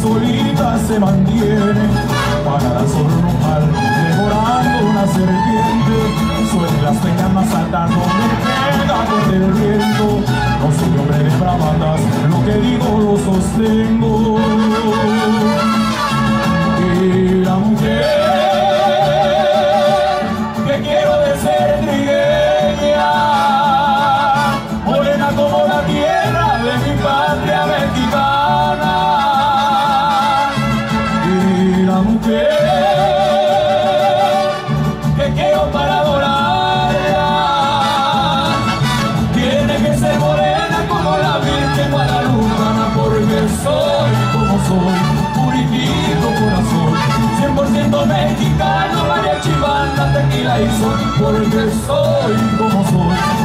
solita se mantiene, parada sobre un nopal, devorando una serpiente. Sobre las peñas más altas donde pega con el viento. No soy hombre de bravatas, lo que digo lo sostengo. Y la mujer que quiero de ser trigueña, morena como la tierra de mi patria mexicana. Y la mujer que quiero para adorarla tiene que ser morena como la Virgen Guadalupana, porque soy como soy, puritito corazón, 100% mexicano, mariachi, banda, tequila y sol, porque soy como soy.